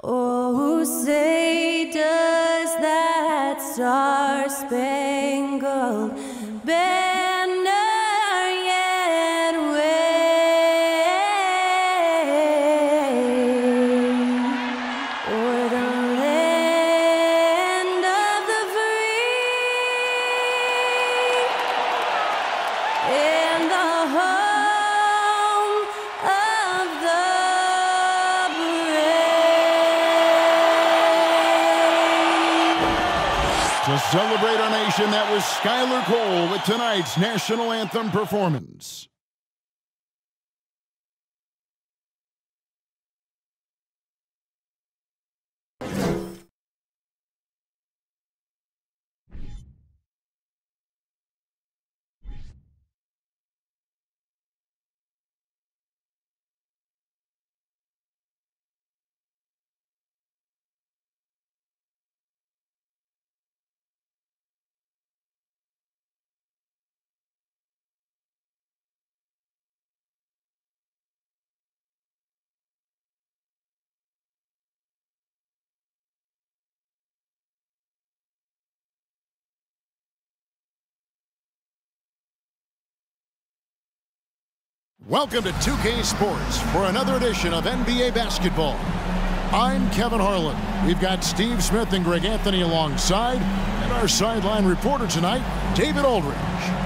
Oh, say does that star-spangled banner yet wave o'er the land of the free and the home of the To celebrate our nation, that was Skylar Cole with tonight's national anthem performance. Welcome to 2K Sports for another edition of NBA basketball. I'm Kevin Harlan. We've got Steve Smith and Greg Anthony alongside, and our sideline reporter tonight, David Aldridge.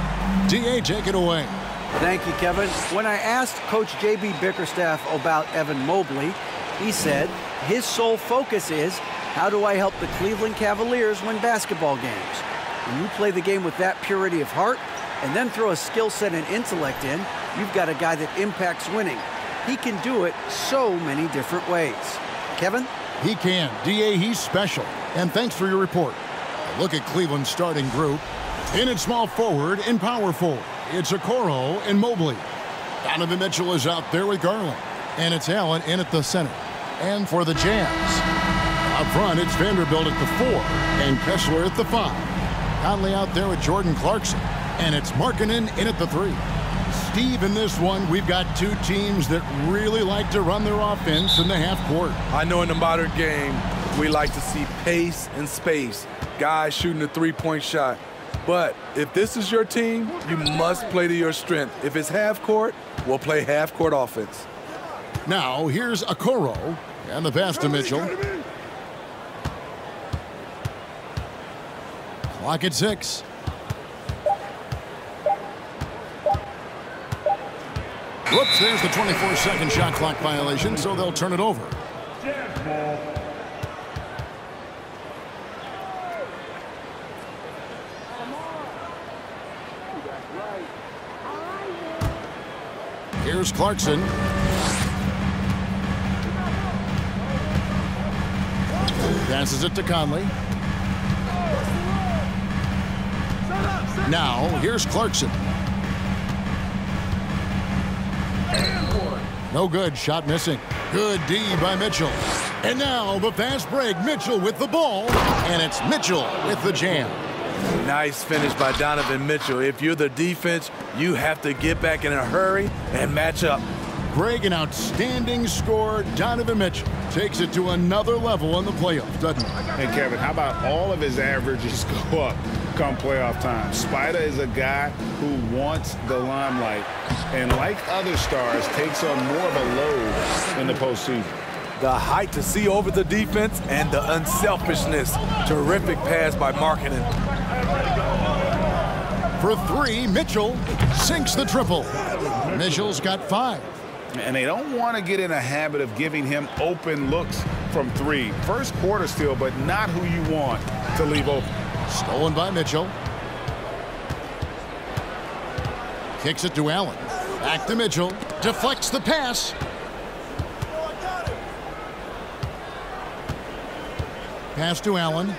DA, take it away. Thank you, Kevin. When I asked Coach J.B. Bickerstaff about Evan Mobley, he said his sole focus is, how do I help the Cleveland Cavaliers win basketball games? When you play the game with that purity of heart and then throw a skill set and intellect in, you've got a guy that impacts winning. He can do it so many different ways. Kevin? He can. DA, he's special. And thanks for your report. A look at Cleveland's starting group. In at small forward and power forward, it's Okoro and Mobley. Donovan Mitchell is out there with Garland. And it's Allen in at the center. And for the Jazz, up front, it's Vanderbilt at the 4 and Kessler at the 5. Conley out there with Jordan Clarkson. And it's Markkanen in at the 3. Steve, in this one, we've got two teams that really like to run their offense in the half court. I know in the modern game, we like to see pace and space, guys shooting the three-point shot. But if this is your team, you must play to your strength. If it's half court, we'll play half court offense. Now, here's Okoro and the pass to Mitchell. Clock at 6. Whoops, there's the 24-second shot clock violation, so they'll turn it over. Here's Clarkson. Passes it to Conley. Now, here's Clarkson. No good. Shot missing. Good D by Mitchell. And now the fast break. Mitchell with the ball. And it's Mitchell with the jam. Nice finish by Donovan Mitchell. If you're the defense, you have to get back in a hurry and match up. Greg, an outstanding scorer. Donovan Mitchell takes it to another level in the playoffs, doesn't he? And Kevin, how about all of his averages go up come playoff time? Spider is a guy who wants the limelight, and like other stars, takes on more of a load in the postseason. The height to see over the defense and the unselfishness. Terrific pass by Markkanen. For 3, Mitchell sinks the triple. Mitchell's got 5. And they don't want to get in a habit of giving him open looks from 3. First quarter still, but not who you want to leave open. Stolen by Mitchell. Kicks it to Allen. Back to Mitchell. Deflects the pass. Pass to Allen.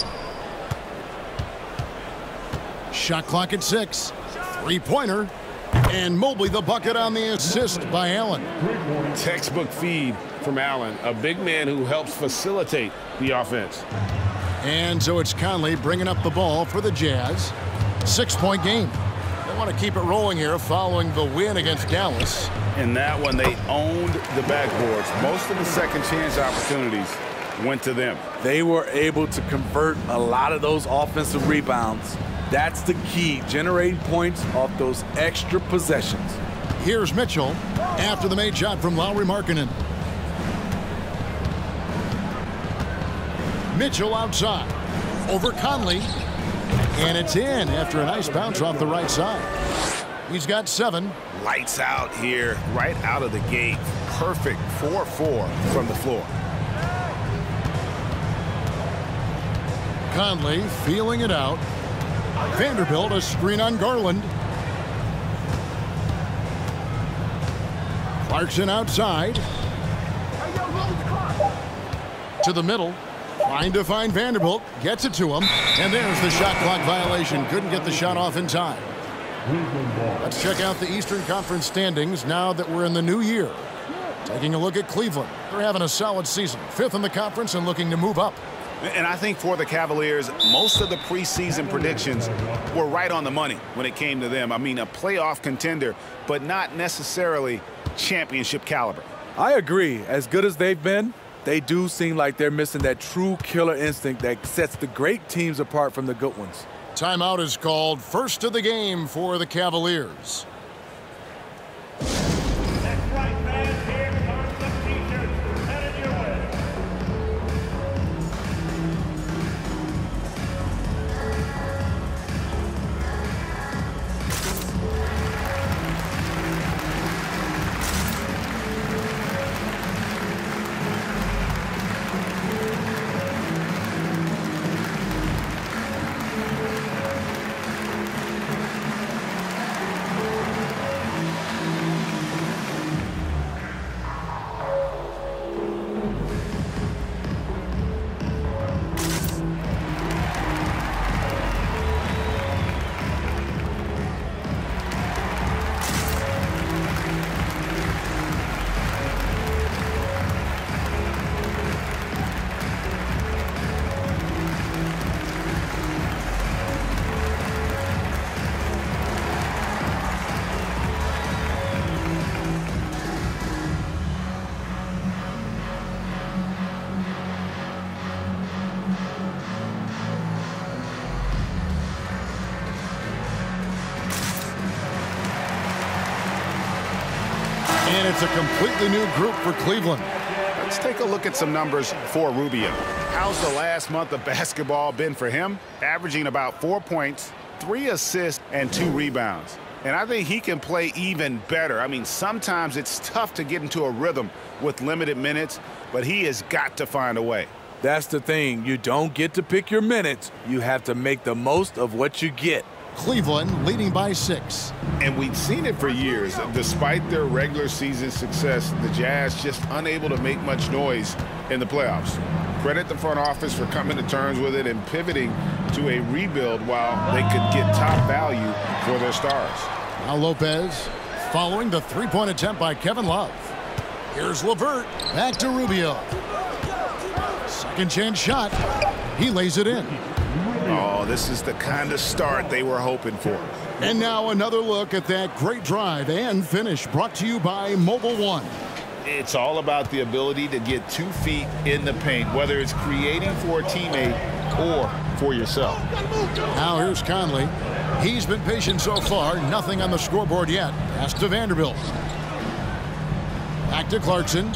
Shot clock at 6. Three-pointer. And Mobley the bucket on the assist by Allen. Textbook feed from Allen, a big man who helps facilitate the offense. And so it's Conley bringing up the ball for the Jazz. 6-point game. They want to keep it rolling here following the win against Dallas. In that one, they owned the backboards. Most of the second chance opportunities went to them. They were able to convert a lot of those offensive rebounds. That's the key, generating points off those extra possessions. Here's Mitchell after the made shot from Lauri Markkanen. Mitchell outside. Over Conley. And it's in after a nice bounce off the right side. He's got 7. Lights out here, right out of the gate. Perfect 4-4 from the floor. Conley feeling it out. Vanderbilt a screen on Garland. Clarkson outside. To the middle. Trying to find Vanderbilt. Gets it to him. And there's the shot clock violation. Couldn't get the shot off in time. Let's check out the Eastern Conference standings now that we're in the new year. Taking a look at Cleveland. They're having a solid season. 5th in the conference and looking to move up. And I think for the Cavaliers, most of the preseason predictions were right on the money when it came to them. I mean, a playoff contender, but not necessarily championship caliber. I agree. As good as they've been, they do seem like they're missing that true killer instinct that sets the great teams apart from the good ones. Timeout is called. First of the game for the Cavaliers. That's right, man. Here comes the T-shirt headed your way. And it's a completely new group for Cleveland. Let's take a look at some numbers for Rubio. How's the last month of basketball been for him? Averaging about 4 points, 3 assists, and 2 rebounds. And I think he can play even better. I mean, sometimes it's tough to get into a rhythm with limited minutes, but he has got to find a way. That's the thing. You don't get to pick your minutes. You have to make the most of what you get. Cleveland leading by 6. And we've seen it for years. Despite their regular season success, the Jazz just unable to make much noise in the playoffs. Credit the front office for coming to terms with it and pivoting to a rebuild while they could get top value for their stars. Now Lopez following the three-point attempt by Kevin Love. Here's LeVert. Back to Rubio. Second chance shot. He lays it in. Oh, this is the kind of start they were hoping for. And now another look at that great drive and finish brought to you by Mobile One. It's all about the ability to get 2 feet in the paint, whether it's creating for a teammate or for yourself. Now here's Conley. He's been patient so far. Nothing on the scoreboard yet. Pass to Vanderbilt. Back to Clarkson.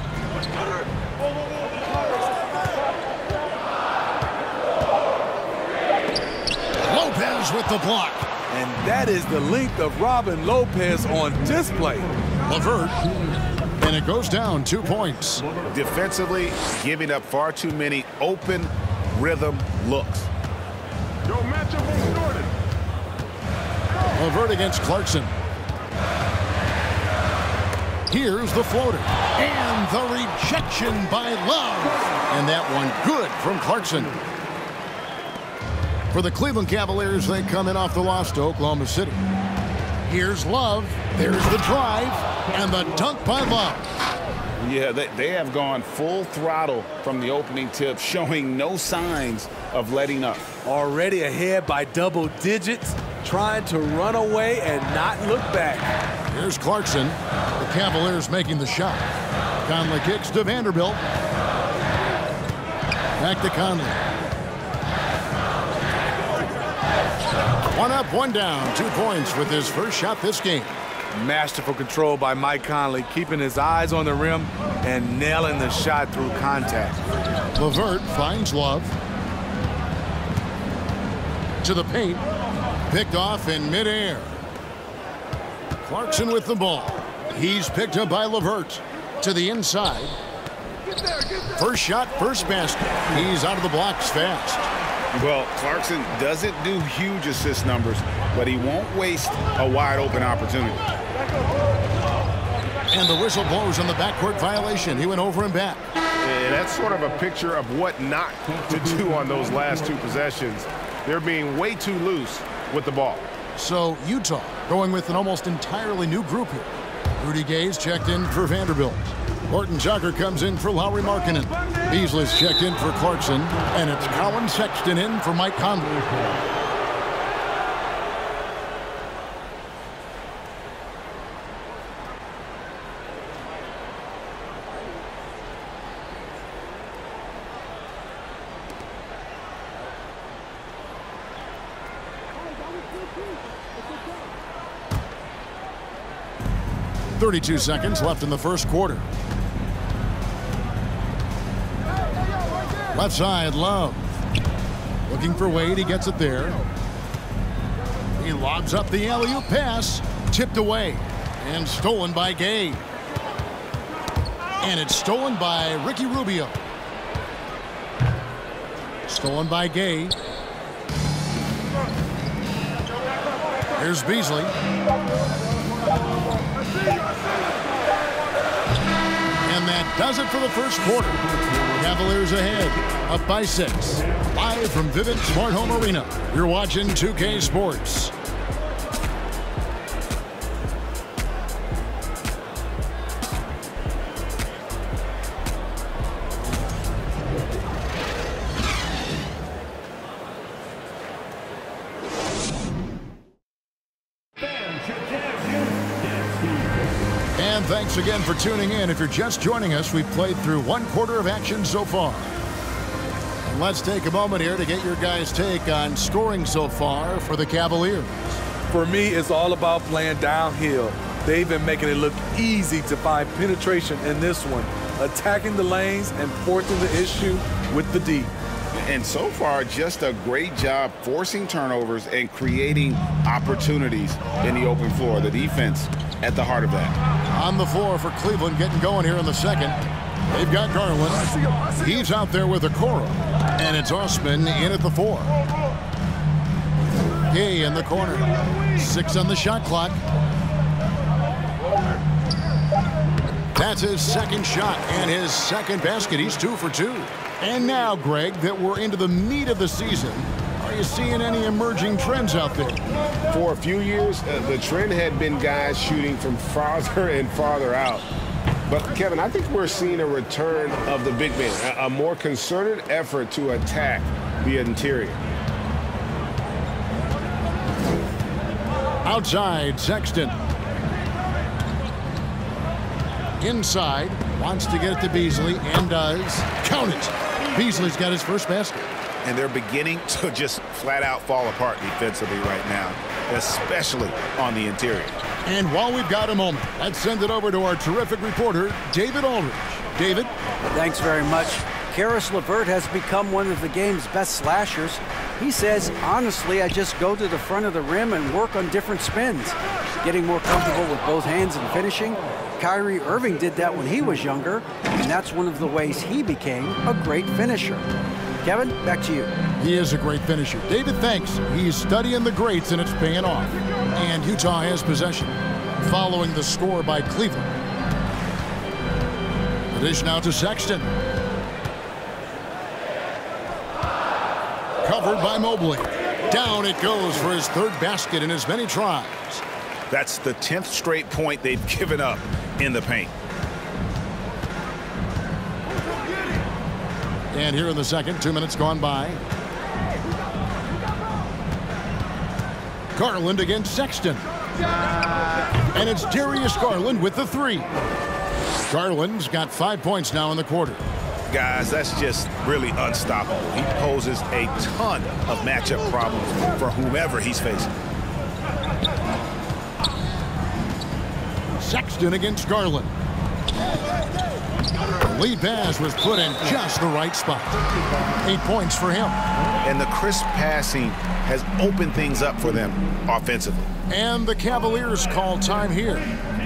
Lopez with the block. And that is the length of Robin Lopez on display. LeVert. And it goes down 2 points. Defensively, giving up far too many open rhythm looks. LeVert against Clarkson. Here's the floater. And the rejection by Love. And that one good from Clarkson. For the Cleveland Cavaliers, they come in off the loss to Oklahoma City. Here's Love. There's the drive. And the dunk by Love. Yeah, they have gone full throttle from the opening tip, showing no signs of letting up. Already ahead by double digits, trying to run away and not look back. Here's Clarkson. The Cavaliers making the shot. Conley kicks to Vanderbilt. Back to Conley. One up, one down. 2 points with his first shot this game. Masterful control by Mike Conley, keeping his eyes on the rim and nailing the shot through contact. LeVert finds Love. To the paint. Picked off in midair. Clarkson with the ball. He's picked up by LeVert. To the inside. First shot, first basket. He's out of the blocks fast. Well, Clarkson doesn't do huge assist numbers, but he won't waste a wide-open opportunity. And the whistle blows on the backcourt violation. He went over and back. And that's sort of a picture of what not to do on those last 2 possessions. They're being way too loose with the ball. So Utah going with an almost entirely new group here. Rudy Gay's checked in for Vanderbilt. Horton Tucker comes in for Lauri Markkanen. Beasley's checked in for Clarkson. And it's Colin Sexton in for Mike Conley. .32 seconds left in the first quarter. Left side, Love. Looking for Wade, he gets it there. He lobs up the alley-oop pass. Tipped away and stolen by Gay. And it's stolen by Ricky Rubio. Stolen by Gay. Here's Beasley. And that does it for the first quarter. Cavaliers ahead, up by 6. Live from Vivint Smart Home Arena. You're watching 2K Sports. And thanks again for tuning in. If you're just joining us, we've played through 1 quarter of action so far. And let's take a moment here to get your guys' take on scoring so far for the Cavaliers. For me, it's all about playing downhill. They've been making it look easy to find penetration in this one, attacking the lanes and forcing the issue with the D. And so far, just a great job forcing turnovers and creating opportunities in the open floor. The defense at the heart of that. On the floor for Cleveland, getting going here in the second. They've got Garland. He's out there with Okoro. And it's Osman in at the 4. Gay in the corner. 6 on the shot clock. That's his second shot and his second basket. He's 2 for 2. And now, Greg, that we're into the meat of the season, are you seeing any emerging trends out there? For a few years, the trend had been guys shooting from farther and farther out. But, Kevin, I think we're seeing a return of the big man, a more concerted effort to attack the interior. Outside, Sexton. Inside, wants to get it to Beasley, and does. Count it! Beasley's got his first basket. And they're beginning to just flat out fall apart defensively right now, especially on the interior. And while we've got a moment, let's send it over to our terrific reporter, David Aldridge. David? Thanks very much. Karis LeVert has become one of the game's best slashers. He says, honestly, I just go to the front of the rim and work on different spins, getting more comfortable with both hands and finishing. Kyrie Irving did that when he was younger, and that's one of the ways he became a great finisher. Kevin, back to you. He is a great finisher. David, thanks. He's studying the greats, and it's paying off. And Utah has possession, following the score by Cleveland. The dish now to Sexton. Covered by Mobley. Down it goes for his third basket in as many tries. That's the 10th straight point they've given up in the paint. And here in the second, 2 minutes gone by. Garland against Sexton. And it's Darius Garland with the 3. Garland's got 5 points now in the quarter. Guys, that's just really unstoppable. He poses a ton of matchup problems for whomever he's facing. Sexton against Garland. The lead pass was put in just the right spot. 8 points for him. And the crisp passing has opened things up for them offensively. And the Cavaliers call time here.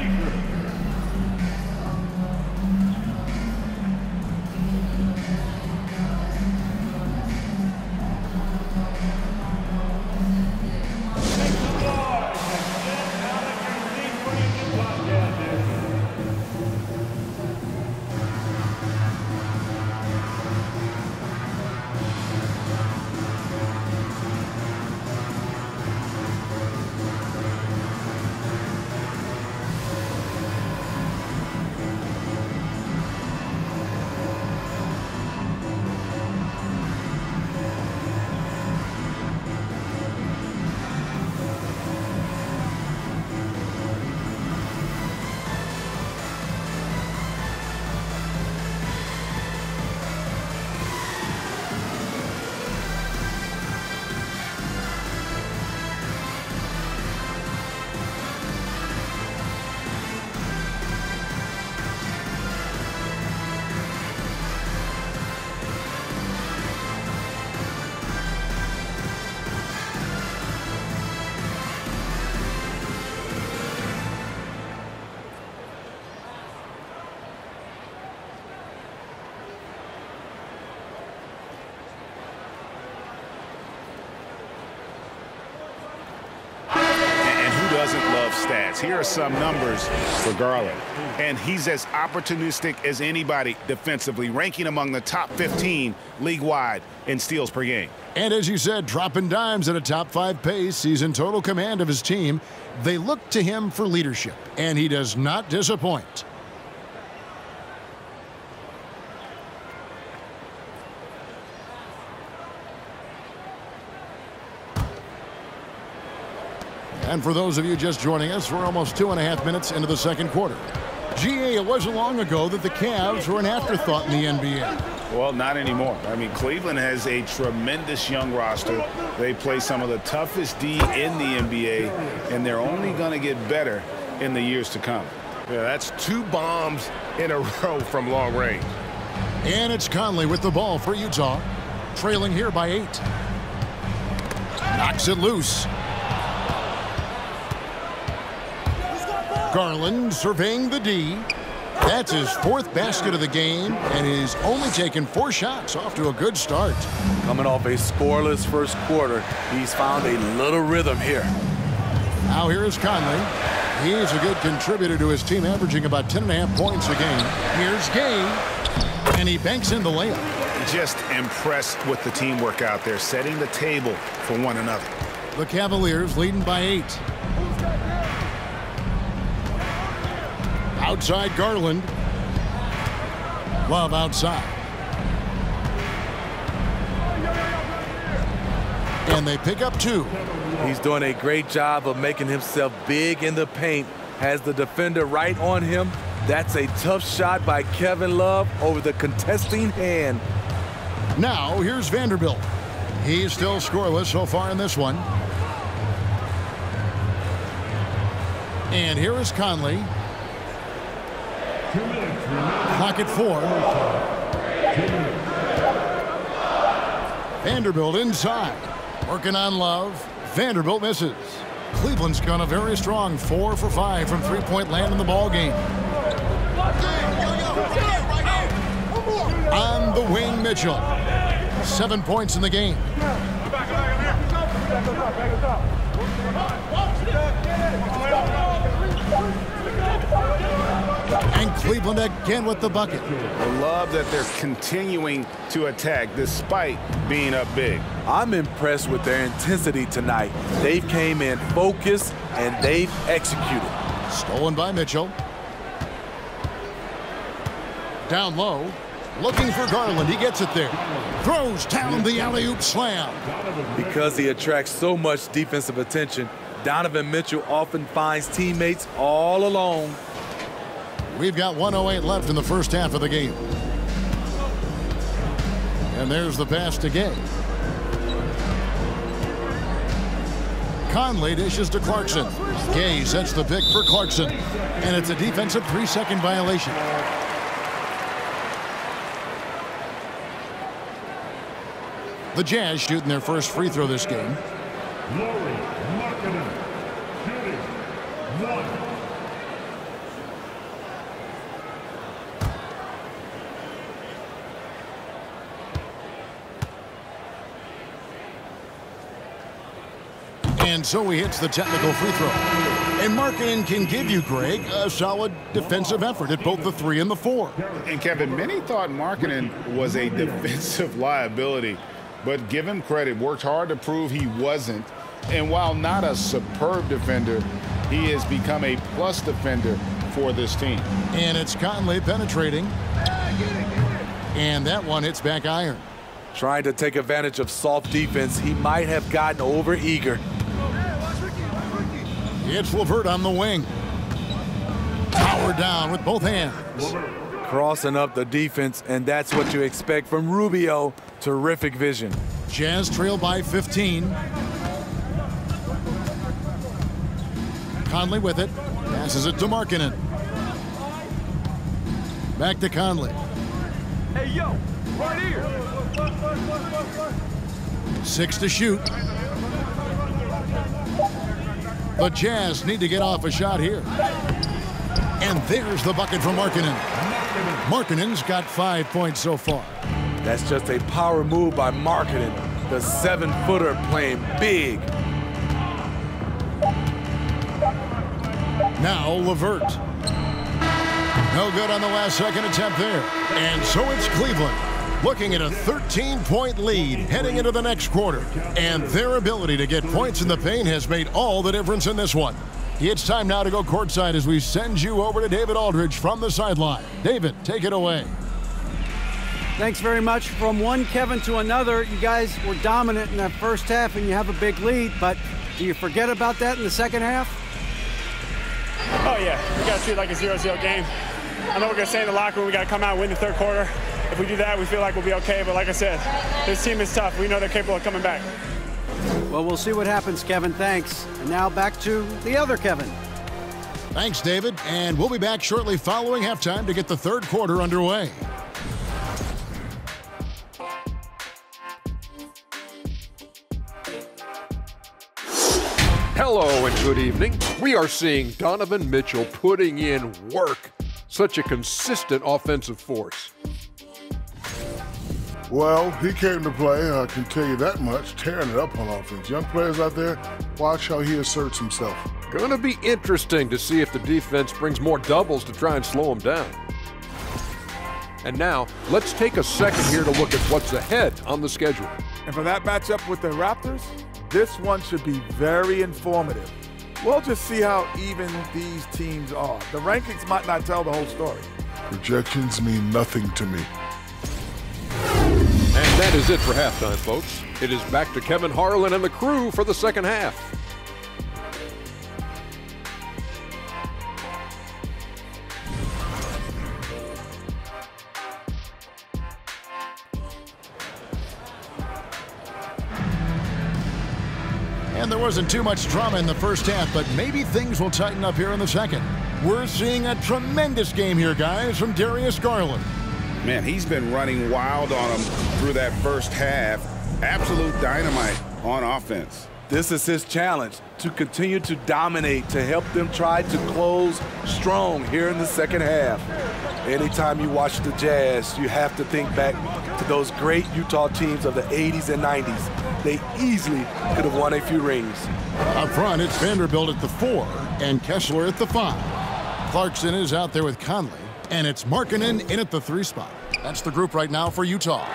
Doesn't love stats. Here are some numbers for Garland. And he's as opportunistic as anybody defensively, ranking among the top 15 league-wide in steals per game. And as you said, dropping dimes at a top 5 pace. He's in total command of his team. They look to him for leadership, and he does not disappoint. And for those of you just joining us, we're almost 2.5 minutes into the second quarter. GA, it wasn't long ago that the Cavs were an afterthought in the NBA. Well, not anymore. I mean, Cleveland has a tremendous young roster. They play some of the toughest D in the NBA, and they're only going to get better in the years to come. Yeah, that's 2 bombs in a row from long range. And it's Conley with the ball for Utah, trailing here by 8. Knocks it loose. Garland surveying the D. That's his 4th basket of the game, and he's only taken 4 shots. Off to a good start. Coming off a scoreless first quarter, he's found a little rhythm here. Now here is Conley. He's a good contributor to his team, averaging about 10.5 points a game. Here's Gay, and he banks in the layup. Just impressed with the teamwork out there, setting the table for one another. The Cavaliers leading by 8. Outside Garland. Love outside. And they pick up 2. He's doing a great job of making himself big in the paint. Has the defender right on him. That's a tough shot by Kevin Love over the contesting hand. Now here's Vanderbilt. He's still scoreless so far in this one. And here is Conley. Clock at 4. Vanderbilt inside. Working on Love. Vanderbilt misses. Cleveland's gone a very strong 4 for 5 from 3-point land in the ball game. On the wing, Mitchell. 7 points in the game. And Cleveland again with the bucket. I love that they're continuing to attack despite being up big. I'm impressed with their intensity tonight. They came in focused and they've executed. Stolen by Mitchell. Down low. Looking for Garland. He gets it there. Throws down the alley-oop slam. Because he attracts so much defensive attention, Donovan Mitchell often finds teammates all alone. We've got 1:08 left in the first half of the game. And there's the pass to Gay. Conley dishes to Clarkson. Gay sets the pick for Clarkson. And it's a defensive 3-second violation. The Jazz shooting their first free throw this game. Lauri Markkanen, shooting 1. And so he hits the technical free throw. And Markkanen can give you, Greg, a solid defensive effort at both the 3 and the 4. And Kevin, many thought Markkanen was a defensive liability, but give him credit, worked hard to prove he wasn't. And while not a superb defender, he has become a plus defender for this team. And it's Conley penetrating. And that one hits back iron. Trying to take advantage of soft defense, he might have gotten over eager. It's LeVert on the wing. Powered down with both hands. Crossing up the defense, and that's what you expect from Rubio. Terrific vision. Jazz trail by 15. Conley with it. Passes it to Markkanen. Back to Conley. Hey, yo, right here. 6 to shoot. The Jazz need to get off a shot here. And there's the bucket from Markkanen. Markkanen's got 5 points so far. That's just a power move by Markkanen. The 7-footer playing big. Now LeVert. No good on the last second attempt there. And so it's Cleveland looking at a 13-point lead heading into the next quarter. And their ability to get points in the paint has made all the difference in this one. It's time now to go courtside as we send you over to David Aldridge from the sideline. David, take it away. Thanks very much. From one Kevin to another, you guys were dominant in that first half and you have a big lead, but do you forget about that in the second half? Oh yeah, we got to treat it like a 0-0 game. I know we're going to stay in the locker room. We got to come out and win the third quarter. If we do that, we feel like we'll be okay. But like I said, this team is tough. We know they're capable of coming back. Well, we'll see what happens, Kevin. Thanks. And now back to the other Kevin. Thanks, David. And we'll be back shortly following halftime to get the third quarter underway. Hello and good evening. We are seeing Donovan Mitchell putting in work. Such a consistent offensive force. Well, he came to play, I can tell you that much, tearing it up on offense. Young players out there, watch how he asserts himself. Gonna be interesting to see if the defense brings more doubles to try and slow him down. And now, let's take a second here to look at what's ahead on the schedule. And for that matchup with the Raptors, this one should be very informative. We'll just see how even these teams are. The rankings might not tell the whole story. Projections mean nothing to me. And that is it for halftime, folks. It is back to Kevin Harlan and the crew for the second half. And there wasn't too much drama in the first half, but maybe things will tighten up here in the second. We're seeing a tremendous game here, guys, from Darius Garland. Man, he's been running wild on him through that first half. Absolute dynamite on offense. This is his challenge, to continue to dominate, to help them try to close strong here in the second half. Anytime you watch the Jazz, you have to think back to those great Utah teams of the 80s and 90s. They easily could have won a few rings. Up front, it's Vanderbilt at the 4 and Kessler at the 5. Clarkson is out there with Conley, and it's Markkanen in at the 3 spot. That's the group right now for Utah.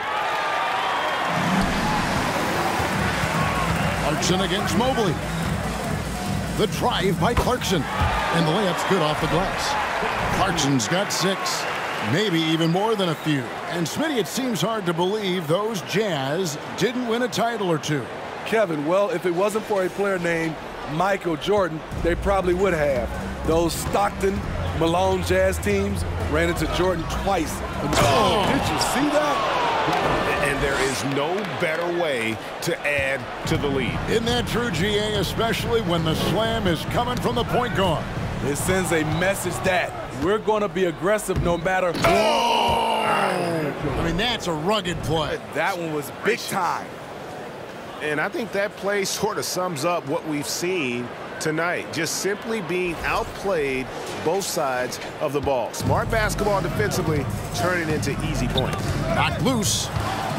Clarkson against Mobley. The drive by Clarkson, and the layup's good off the glass. Clarkson's got 6, maybe even more than a few. And Smitty, it seems hard to believe those Jazz didn't win a title or two. Kevin, well, if it wasn't for a player named Michael Jordan, they probably would have. Those Stockton, Malone Jazz teams ran into Jordan twice. Oh, did you see that? And and there is no better way to add to the lead. Isn't that true, GA, especially when the slam is coming from the point guard? It sends a message that we're going to be aggressive no matter. Oh! I mean, that's a rugged play. That one was big time. And I think that play sort of sums up what we've seen tonight. Just simply being outplayed both sides of the ball. Smart basketball defensively, turning into easy points. Knocked loose.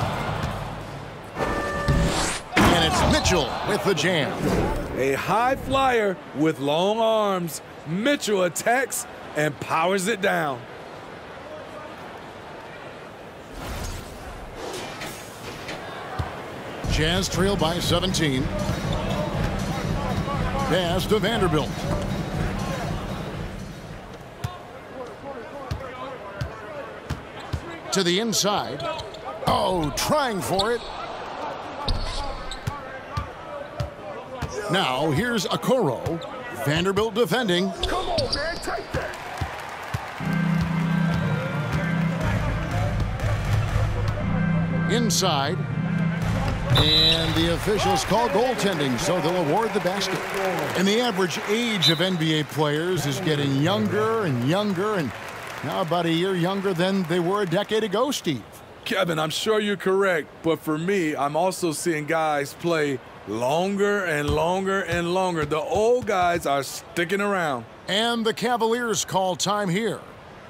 And it's Mitchell with the jam. A high flyer with long arms. Mitchell attacks and powers it down. Jazz trail by 17. Pass to Vanderbilt. To the inside. Oh, trying for it. Now here's Okoro. Vanderbilt defending. Come on, man, take that. Inside. And the officials call goaltending, so they'll award the basket. And the average age of NBA players is getting younger and younger, and now about a year younger than they were a decade ago, Steve. Kevin, I'm sure you're correct, but for me, I'm also seeing guys play longer and longer and longer. The old guys are sticking around. And the Cavaliers call time here.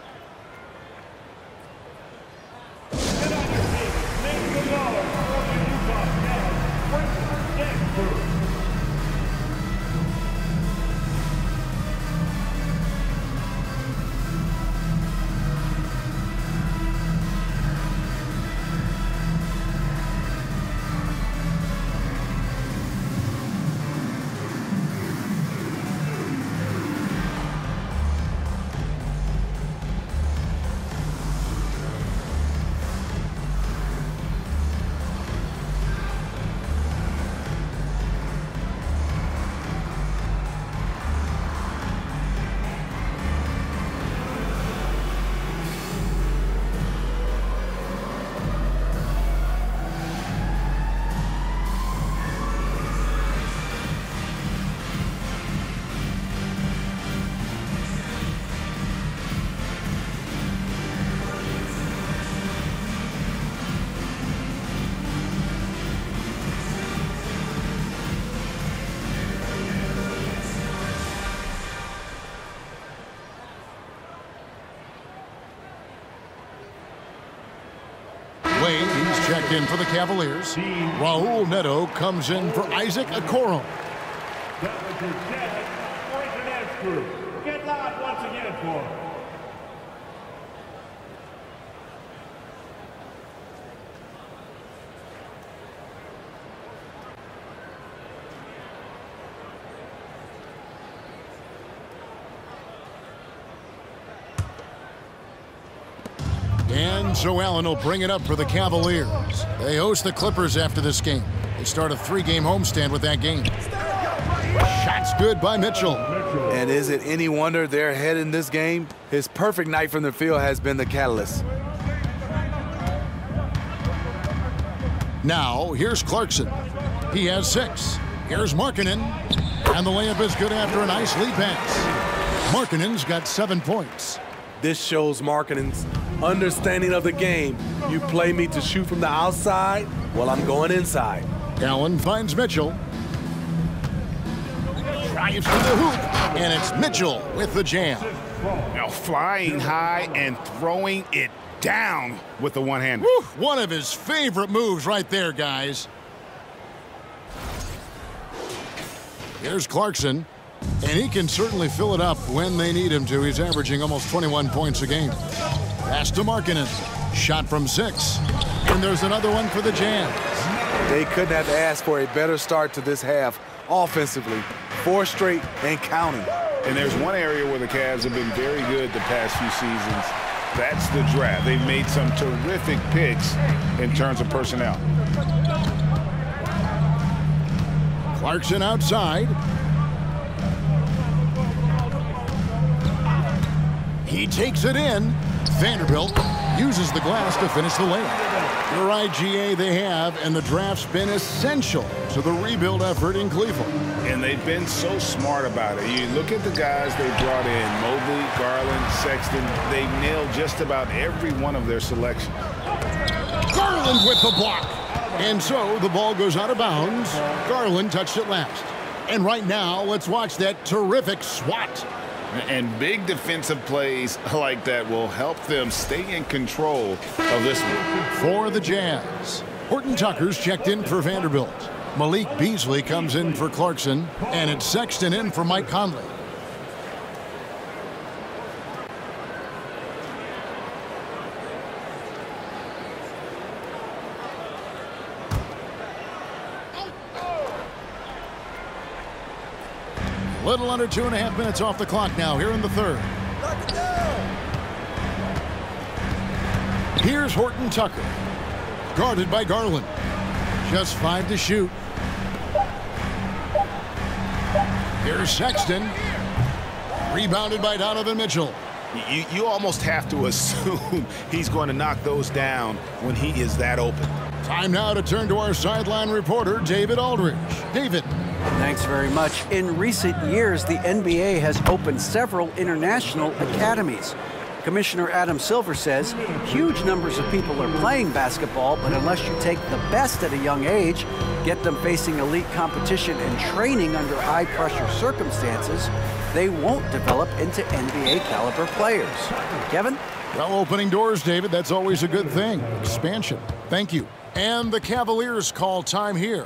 Wade, he's checked in for the Cavaliers. Raul Neto comes in for Isaac Okoro. That was your Jazz Poison crew. Get loud once again for him. And Joe Allen will bring it up for the Cavaliers. They host the Clippers after this game. They start a 3-game homestand with that game. Shots good by Mitchell. And is it any wonder they're ahead in this game? His perfect night from the field has been the catalyst. Now, here's Clarkson. He has 6. Here's Markkanen. And the layup is good after a nice lead pass. Markkanen's got 7 points. This shows Markkanen's understanding of the game. You play me to shoot from the outside, well, I'm going inside. Allen finds Mitchell. Drives to the hoop, and it's Mitchell with the jam. Now flying high and throwing it down with the one-hander. One of his favorite moves right there, guys. Here's Clarkson, and he can certainly fill it up when they need him to. He's averaging almost 21 points a game. Pass to Markkanen. Shot from 6. And there's another one for the Jazz. They couldn't have asked for a better start to this half offensively. 4 straight and counting. And there's one area where the Cavs have been very good the past few seasons. That's the draft. They've made some terrific picks in terms of personnel. Clarkson outside. He takes it in. Vanderbilt uses the glass to finish the layup. You're right, GA, they have, and the draft's been essential to the rebuild effort in Cleveland. And they've been so smart about it. You look at the guys they brought in, Mobley, Garland, Sexton. They nailed just about every one of their selections. Garland with the block. And so the ball goes out of bounds. Garland touched it last. And right now, let's watch that terrific swat. And big defensive plays like that will help them stay in control of this one. For the Jazz, Horton Tucker's checked in for Vanderbilt. Malik Beasley comes in for Clarkson. And it's Sexton in for Mike Conley. Little under 2.5 minutes off the clock now here in the third. Here's Horton Tucker. Guarded by Garland. Just 5 to shoot. Here's Sexton. Rebounded by Donovan Mitchell. You almost have to assume he's going to knock those down when he is that open. Time now to turn to our sideline reporter, David Aldridge. David. Thanks very much. In recent years, the NBA has opened several international academies. Commissioner Adam Silver says huge numbers of people are playing basketball, but unless you take the best at a young age, get them facing elite competition and training under high-pressure circumstances, they won't develop into NBA-caliber players. Kevin? Well, opening doors, David, that's always a good thing. Expansion. Thank you. And the Cavaliers call time here.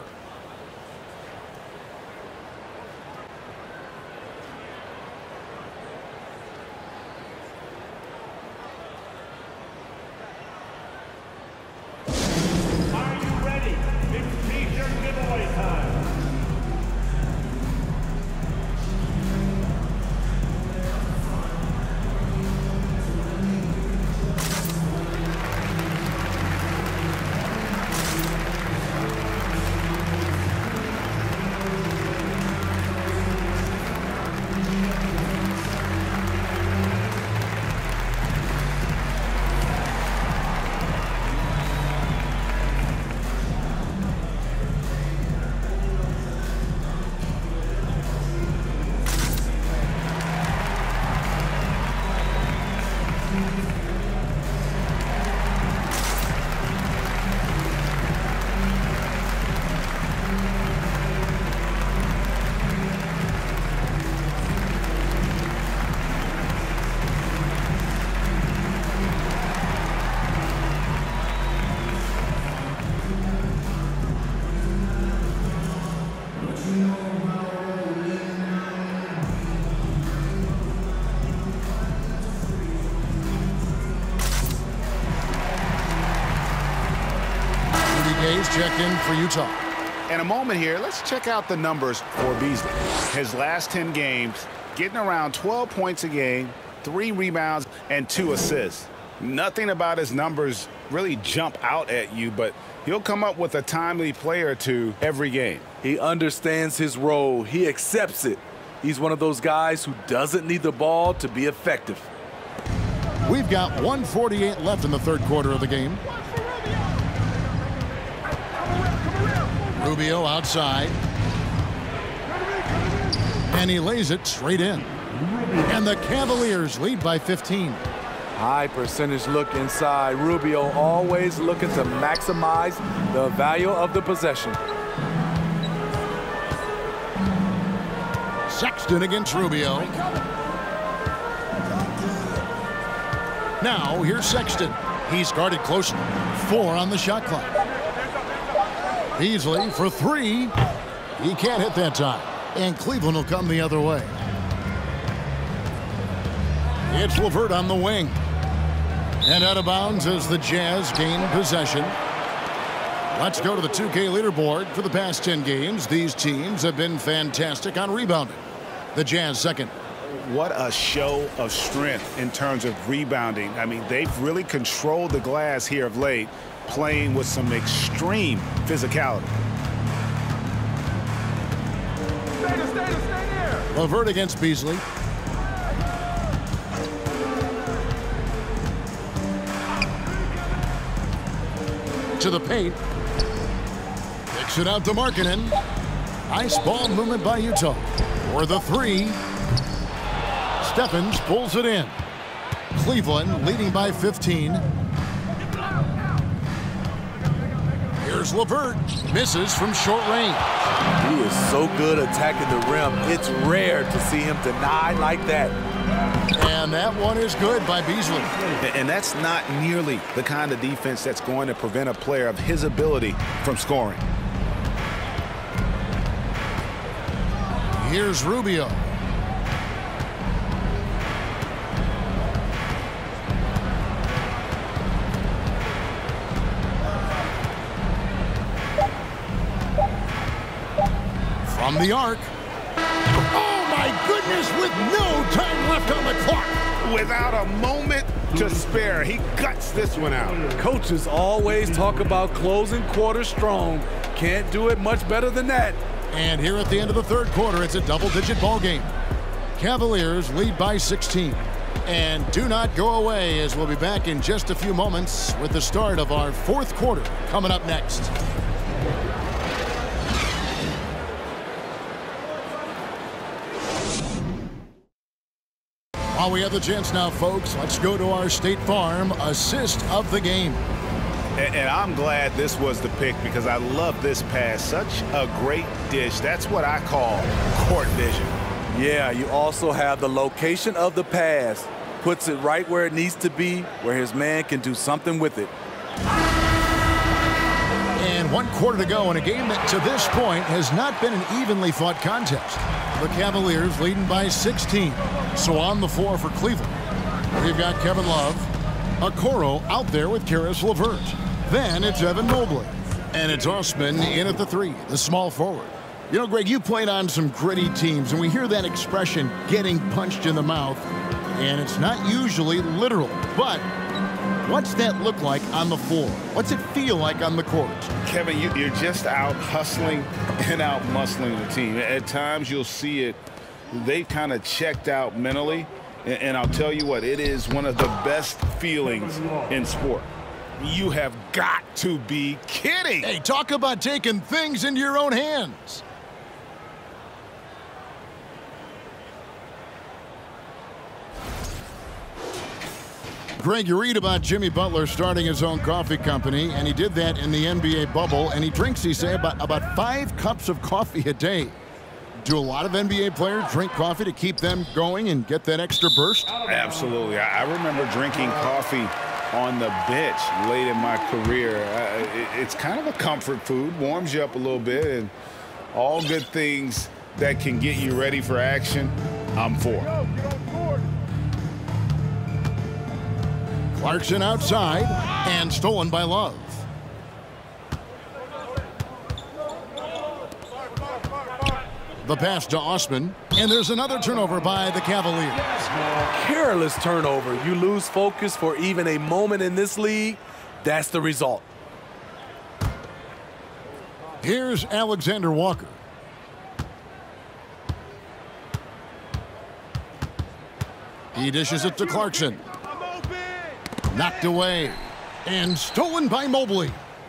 Checked in for Utah. In a moment here, let's check out the numbers for Beasley. His last 10 games, getting around 12 points a game, 3 rebounds, and 2 assists. Nothing about his numbers really jump out at you, but he'll come up with a timely play or two every game. He understands his role. He accepts it. He's one of those guys who doesn't need the ball to be effective. We've got 1:48 left in the third quarter of the game. Rubio outside. And he lays it straight in. And the Cavaliers lead by 15. High percentage look inside. Rubio always looking to maximize the value of the possession. Sexton against Rubio. Now here's Sexton. He's guarded closer. 4 on the shot clock. Beasley for 3. He can't hit that time. And Cleveland will come the other way. It's LeVert on the wing. And out of bounds as the Jazz gain possession. Let's go to the 2K leaderboard. For the past 10 games, these teams have been fantastic on rebounding. The Jazz second. What a show of strength in terms of rebounding. I mean, they've really controlled the glass here of late, playing with some extreme physicality. Stay there. LeVert against Beasley. to the paint. Kicks it out to Markkanen. Nice ball movement by Utah. For the three. Stephens pulls it in. Cleveland leading by 15. Here's LeVert. Misses from short range. He is so good attacking the rim. It's rare to see him deny like that. And that one is good by Beasley. And that's not nearly the kind of defense that's going to prevent a player of his ability from scoring. Here's Rubio. From the arc. Oh, my goodness, with no time left on the clock. Without a moment to spare, he cuts this one out. Coaches always talk about closing quarters strong. Can't do it much better than that. And here at the end of the third quarter, it's a double-digit ball game. Cavaliers lead by 16. And do not go away, as we'll be back in just a few moments with the start of our fourth quarter coming up next. While we have the chance now, folks, let's go to our State Farm assist of the game. And I'm glad this was the pick because I love this pass. Such a great dish. That's what I call court vision. Yeah, you also have the location of the pass. Puts it right where it needs to be, where his man can do something with it. And 1 quarter to go in a game that to this point has not been an evenly fought contest. The Cavaliers leading by 16. So on the floor for Cleveland, we've got Kevin Love, Okoro out there with Caris LeVert. Then it's Evan Mobley. And it's Osman in at the three, the small forward. You know, Greg, you played on some gritty teams, and we hear that expression, getting punched in the mouth, and it's not usually literal. But what's that look like on the floor? What's it feel like on the court? Kevin, you're just out hustling and out muscling the team. At times you'll see it. They've kind of checked out mentally. And I'll tell you what, it is one of the best feelings in sport. You have got to be kidding. Hey, talk about taking things into your own hands. Greg, you read about Jimmy Butler starting his own coffee company, and he did that in the NBA bubble, and he drinks, he say, about 5 cups of coffee a day. Do a lot of NBA players drink coffee to keep them going and get that extra burst? Absolutely. I remember drinking coffee on the bench late in my career. It's kind of a comfort food, warms you up a little bit, and all good things that can get you ready for action, I'm for. Clarkson outside and stolen by Love. The pass to Osman, and there's another turnover by the Cavaliers. Careless turnover. You lose focus for even a moment in this league. That's the result. Here's Alexander Walker. He dishes it to Clarkson. Knocked away and stolen by Mobley.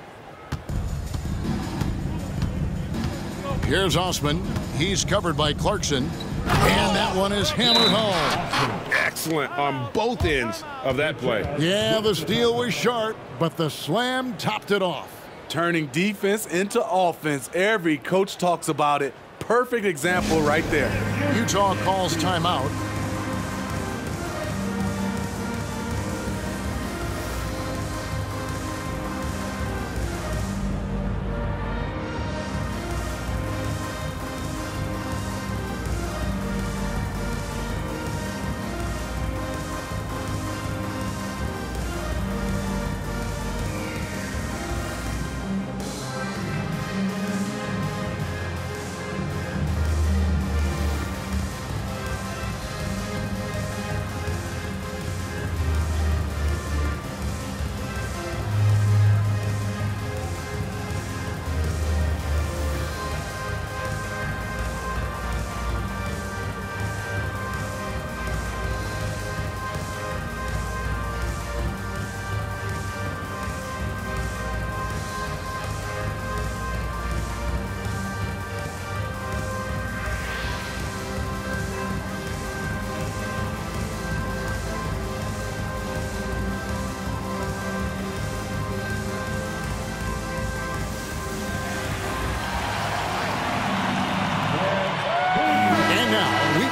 Here's Osman. He's covered by Clarkson. And that one is hammered home. Excellent on both ends of that play. Yeah, the steal was sharp, but the slam topped it off. Turning defense into offense. Every coach talks about it. Perfect example right there. Utah calls timeout.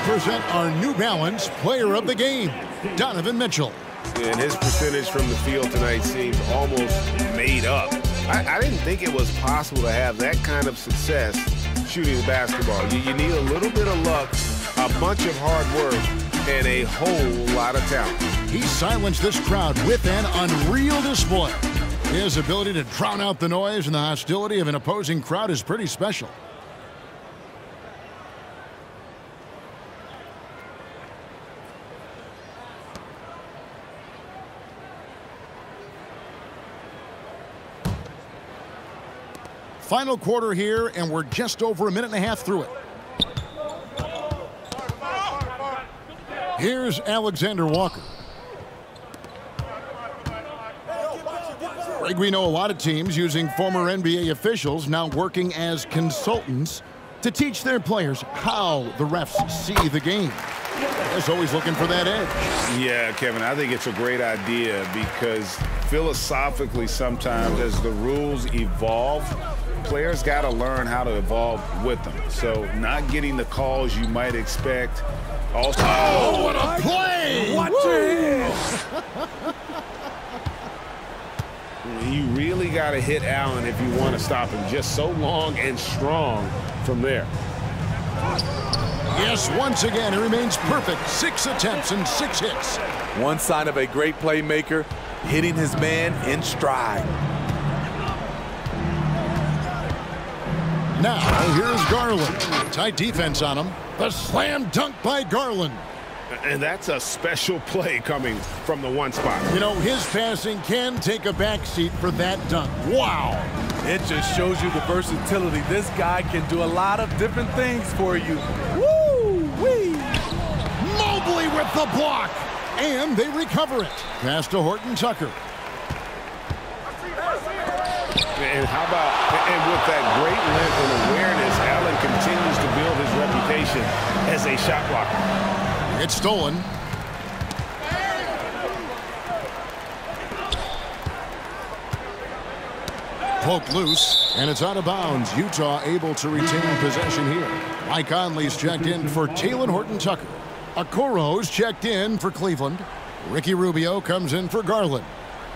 present our New Balance Player of the Game, Donovan Mitchell. And his percentage from the field tonight seems almost made up. I didn't think it was possible to have that kind of success shooting the basketball. You need a little bit of luck, a bunch of hard work, and a whole lot of talent. He silenced this crowd with an unreal display. His ability to drown out the noise and the hostility of an opposing crowd is pretty special. Final quarter here, and we're just over a minute and a half through it. Here's Alexander Walker. Greg, we know a lot of teams using former NBA officials now working as consultants to teach their players how the refs see the game. Is always looking for that edge. Yeah, Kevin, I think it's a great idea because philosophically sometimes as the rules evolve, players got to learn how to evolve with them. So not getting the calls you might expect. Also, oh, what a play! Watch it! You really got to hit Allen if you want to stop him. Just so long and strong from there. Yes, once again, he remains perfect. 6 attempts and 6 hits. One sign of a great playmaker, hitting his man in stride. Now, here's Garland. Tight defense on him. The slam dunk by Garland. And that's a special play coming from the one spot. You know, his passing can take a backseat for that dunk. Wow. It just shows you the versatility. This guy can do a lot of different things for you. Woo-wee! Mobley with the block. And they recover it. Pass to Horton Tucker. And how about, and with that great length and awareness, Allen continues to build his reputation as a shot blocker. It's stolen. Poked loose, and it's out of bounds. Utah able to retain possession here. Mike Conley's checked in for Talen Horton-Tucker. Okoro's checked in for Cleveland. Ricky Rubio comes in for Garland.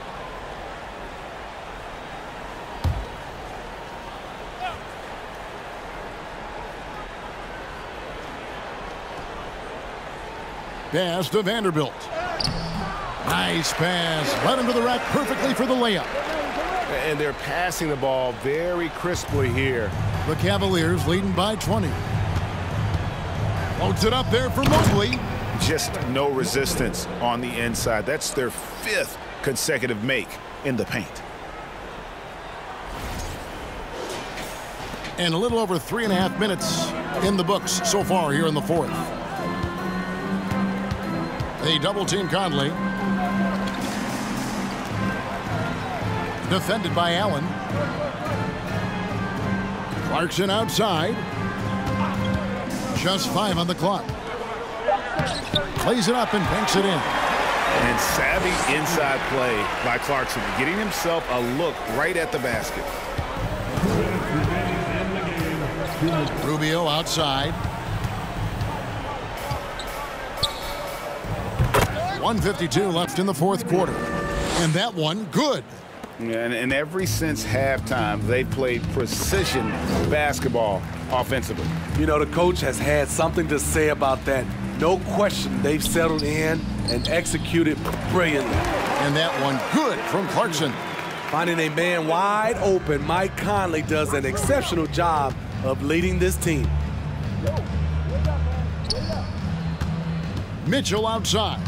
Pass to Vanderbilt. Nice pass. Led him to the rack perfectly for the layup. And they're passing the ball very crisply here. The Cavaliers leading by 20. Floats it up there for Mobley. Just no resistance on the inside. That's their 5th consecutive make in the paint. And a little over 3.5 minutes in the books so far here in the 4th. They double-team Conley. Defended by Allen. Clarkson outside. Just 5 on the clock. Plays it up and banks it in. And savvy inside play by Clarkson, getting himself a look right at the basket. Rubio outside. 1:52 left in the 4th quarter. And that one, good. And ever since halftime, they played precision basketball offensively. You know, the coach has had something to say about that. No question, they've settled in and executed brilliantly. And that one, good from Clarkson. Finding a man wide open, Mike Conley does an exceptional job of leading this team. Mitchell outside.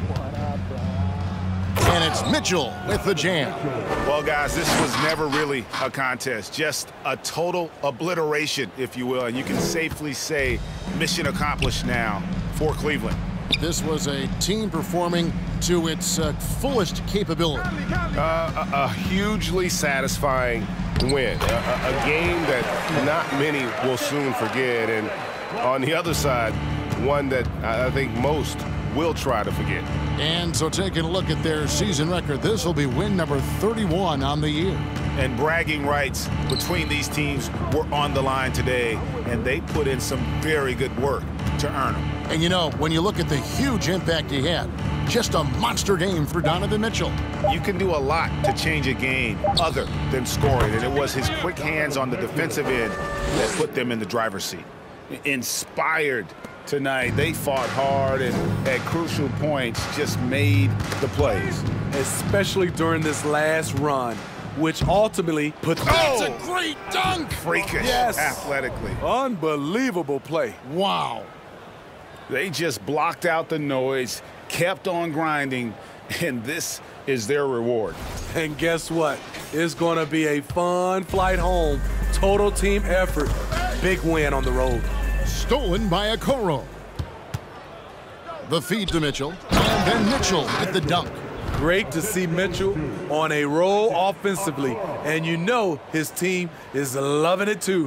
And it's Mitchell with the jam. Well, guys, this was never really a contest, just a total obliteration, if you will. And you can safely say mission accomplished now for Cleveland. This was a team performing to its fullest capability. A hugely satisfying win. A game that not many will soon forget. And on the other side, one that I think most will try to forget. And so taking a look at their season record, this will be win number 31 on the year. And bragging rights between these teams were on the line today, and they put in some very good work to earn them. And you know, when you look at the huge impact he had, just a monster game for Donovan Mitchell. You can do a lot to change a game other than scoring, and it was his quick hands on the defensive end that put them in the driver's seat. Inspired tonight, they fought hard and at crucial points just made the plays. Especially during this last run, which ultimately put That's a great dunk! Freakish, yes, athletically. Unbelievable play. Wow. They just blocked out the noise, kept on grinding, and this is their reward. And guess what? It's going to be a fun flight home. Total team effort. Big win on the road. Stolen by Okoro. The feed to Mitchell, and then Mitchell with the dunk. Great to see Mitchell on a roll offensively, and you know his team is loving it too.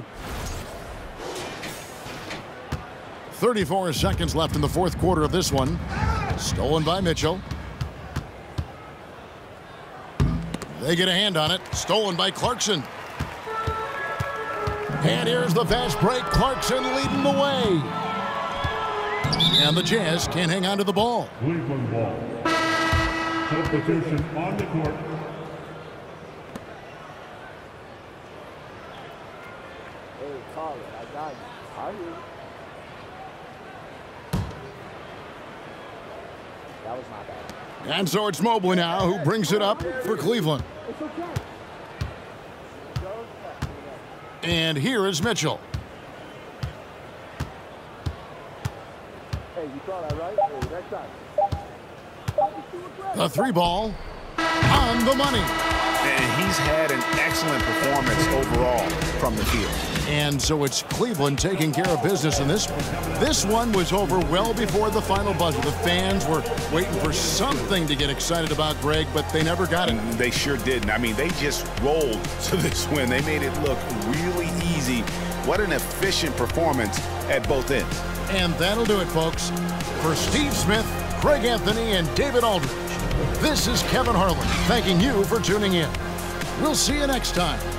34 seconds left in the fourth quarter of this one. Stolen by Mitchell. They get a hand on it. Stolen by Clarkson. And here's the fast break. Clarkson leading the way. And the Jazz can't hang on to the ball. Cleveland ball. Substitution on the court. Hey, call it. I got you. I hear you. That was my bad. And so it's Mobley now who brings it up for Cleveland. It's okay. And here is Mitchell. Hey, you saw that, right? Hey, next time. The three ball on the money. And he's had an excellent performance overall from the field. And so it's Cleveland taking care of business in this one. This one was over well before the final buzzer. The fans were waiting for something to get excited about, Greg, but they never got it. And they sure didn't. I mean, they just rolled to this win. They made it look really easy. What an efficient performance at both ends. And that'll do it, folks. For Steve Smith, Craig Anthony, and David Aldridge, this is Kevin Harlan thanking you for tuning in. We'll see you next time.